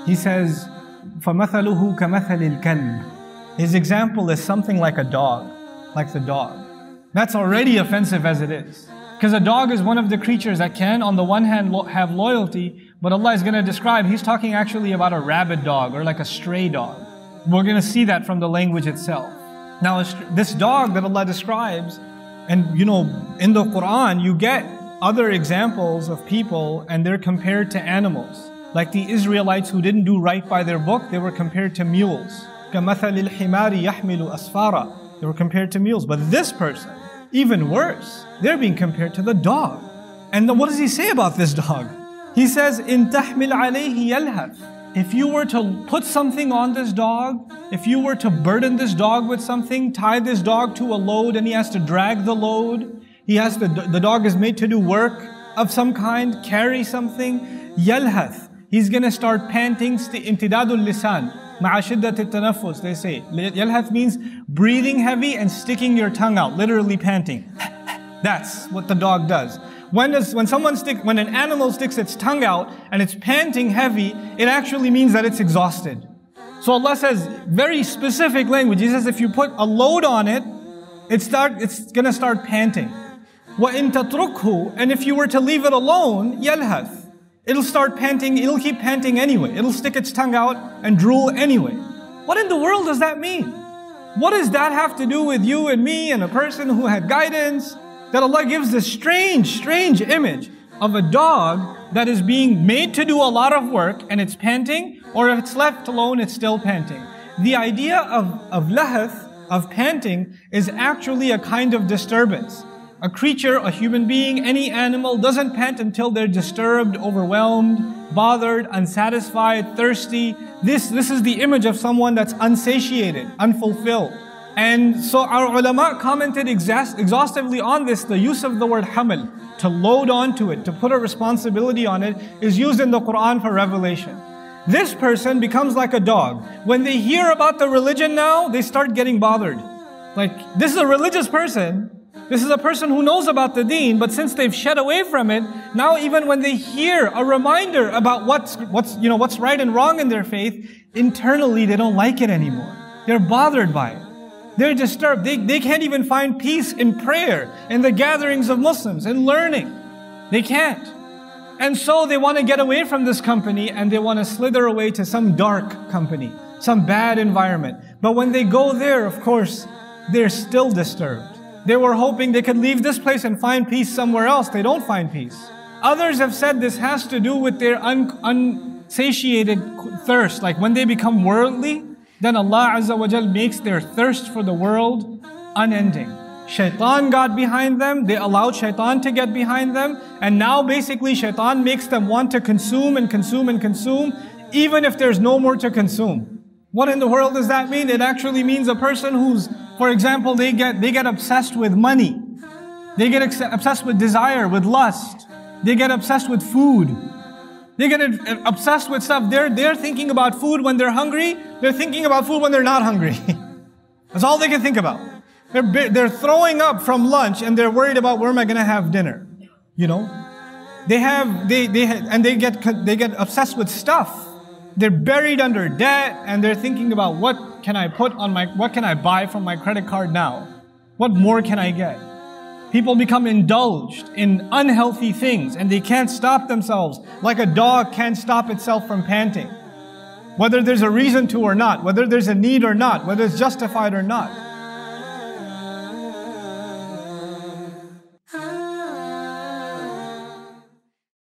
He says, فَمَثَلُهُ كَمَثَلِ الْكَلْبِ. His example is something like a dog, like the dog. That's already offensive as it is. Because a dog is one of the creatures that can, on the one hand, have loyalty, but Allah is going to describe, He's talking actually about a rabid dog or like a stray dog. We're going to see that from the language itself. Now, this dog that Allah describes, and you know, in the Quran, you get other examples of people and they're compared to animals. Like the Israelites who didn't do right by their book, they were compared to mules. كَمَثَلِ الْحِمَارِ يَحْمِلُ أَسْفَارًا. They were compared to mules. But this person, even worse, they're being compared to the dog. And then what does He say about this dog? He says, إِن تَحْمِلْ عَلَيْهِ يَلْهَثْ. If you were to put something on this dog, if you were to burden this dog with something, tie this dog to a load and he has to drag the load, the dog is made to do work of some kind, carry something, يَلْهَث. He's going to start panting, امتداد اللسان مع شدة التنفس, they say. يَلْهَث means breathing heavy and sticking your tongue out, literally panting. That's what the dog does. When an animal sticks its tongue out and it's panting heavy, it actually means that it's exhausted. So Allah says, very specific language. He says if you put a load on it, it's going to start panting. وَإِن تَتْرُكْهُ. And if you were to leave it alone, يَلْهَث. It'll start panting, it'll keep panting anyway. It'll stick its tongue out and drool anyway. What in the world does that mean? What does that have to do with you and me and a person who had guidance? That Allah gives this strange image of a dog that is being made to do a lot of work and it's panting, or if it's left alone, it's still panting. The idea of lahath, of panting, is actually a kind of disturbance. A creature, a human being, any animal doesn't pant until they're disturbed, overwhelmed, bothered, unsatisfied, thirsty. This is the image of someone that's unsatiated, unfulfilled. And so our ulama commented exhaustively on this. The use of the word hamal, to load onto it, to put a responsibility on it, is used in the Quran for revelation. This person becomes like a dog. When they hear about the religion now, they start getting bothered. Like, this is a religious person. This is a person who knows about the deen, but since they've shed away from it, now even when they hear a reminder about what's right and wrong in their faith, internally they don't like it anymore. They're bothered by it. They're disturbed. They can't even find peace in prayer, in the gatherings of Muslims, in learning. They can't. And so they want to get away from this company and they want to slither away to some dark company, some bad environment. But when they go there, of course, they're still disturbed. They were hoping they could leave this place and find peace somewhere else. They don't find peace. Others have said this has to do with their unsatiated thirst. Like when they become worldly, then Allah Azza wa Jal makes their thirst for the world unending. Shaitan got behind them, they allowed shaitan to get behind them, and now basically shaitan makes them want to consume and consume and consume, even if there's no more to consume. What in the world does that mean? It actually means a person who's, for example, they get obsessed with money. They get obsessed with desire, with lust. They get obsessed with food. They get obsessed with stuff. They're thinking about food when they're hungry. They're thinking about food when they're not hungry. That's all they can think about. They're throwing up from lunch and they're worried about where am I going to have dinner. You know, they get obsessed with stuff. They're buried under debt and they're thinking about what can I buy from my credit card now? What more can I get? People become indulged in unhealthy things and they can't stop themselves, like a dog can't stop itself from panting. Whether there's a reason to or not, whether there's a need or not, whether it's justified or not.